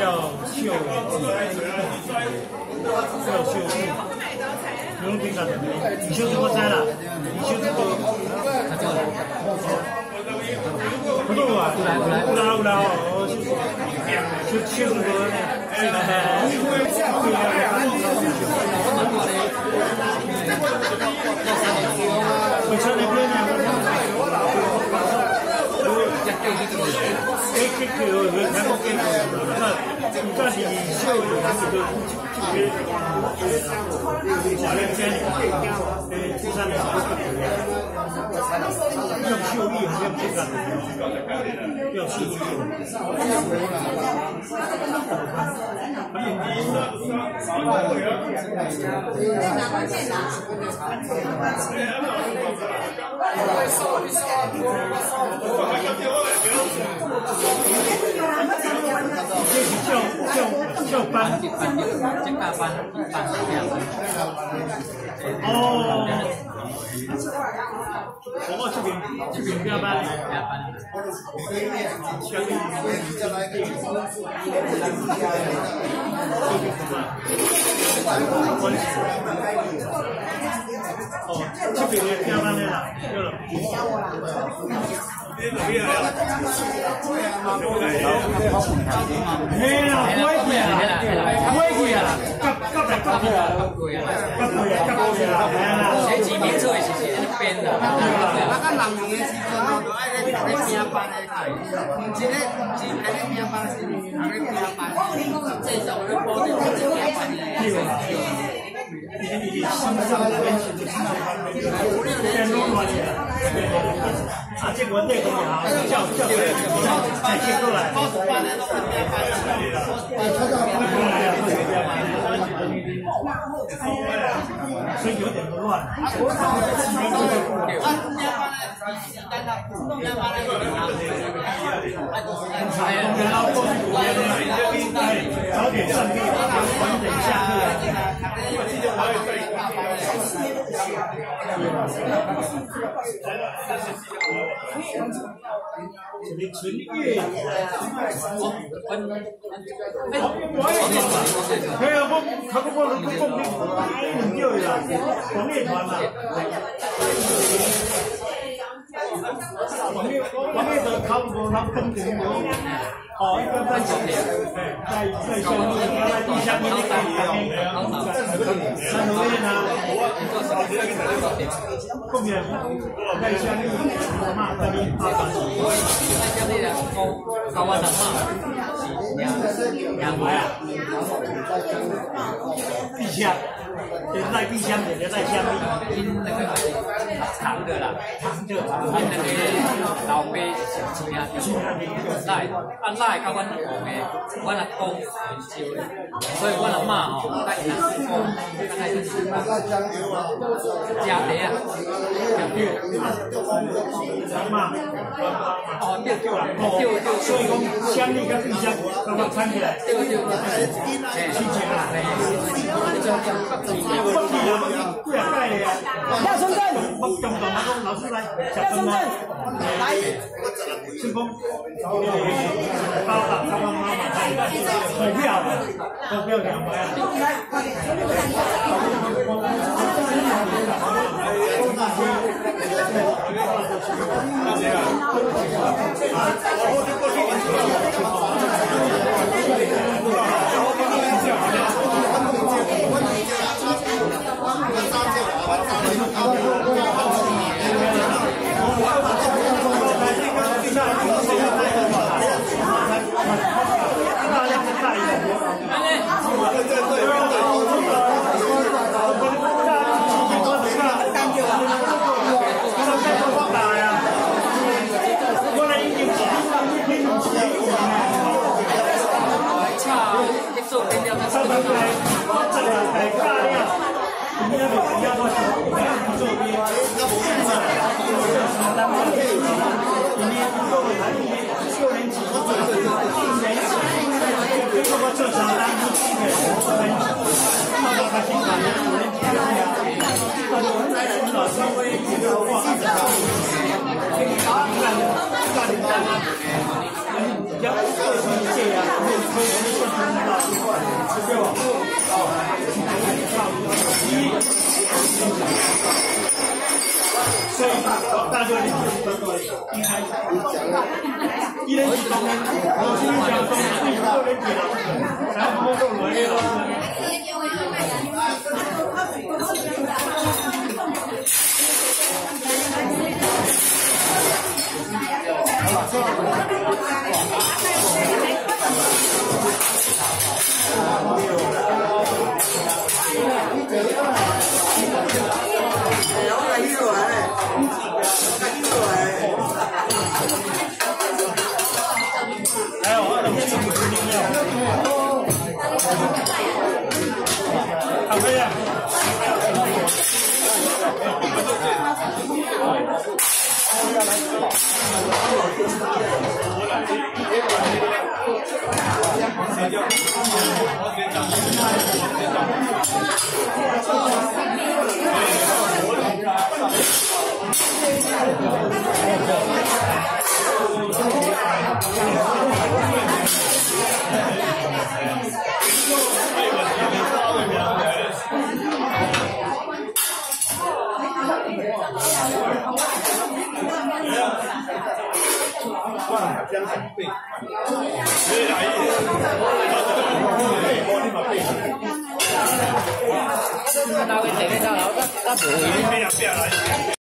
秀，叫秀玉，有点感觉，你秀怎么摘了？你秀这个，不懂啊？有啦，秀这个呢？我穿那边呢。叫班，哦，我这边加班，哦，这边的加班的啦，对了。嘿啦，贵啊， 前几名做的是编的， 那个人用的时阵哦，都爱咧拼班的开，真诶，真爱咧拼班是爱咧拼班，这种咧保证是拼班的。 啊，这个内容也好，叫再接过来。所以有点乱。早点上课，晚点下课。纯粤，可以啊，我讲叫啦，广乐团啦。广乐的考过他分成有，哦，一般在下面，在地下面三合院啊，后面在下面嘛，在面发展。 在这里啊，高湾的嘛，两排啊， 地下。连在冰箱里，连在下面， 因那个长的啦，因那个老爸是怎样？赖，按赖甲阮学的，阮阿公很少的，所以阮阿嬷吼，甲伊阿公，大概就是家底啊， 嘛，哦，对，所以讲箱里跟冰箱刚刚掺起来， 对， 亲情啊。 要身份， 老师来， 要身份，来， 顺丰，包打他妈妈投票的，投票200 伊咧是当然，我是讲当然最多咧见啦，然后我都来了。 那位姐妹到了，那不会。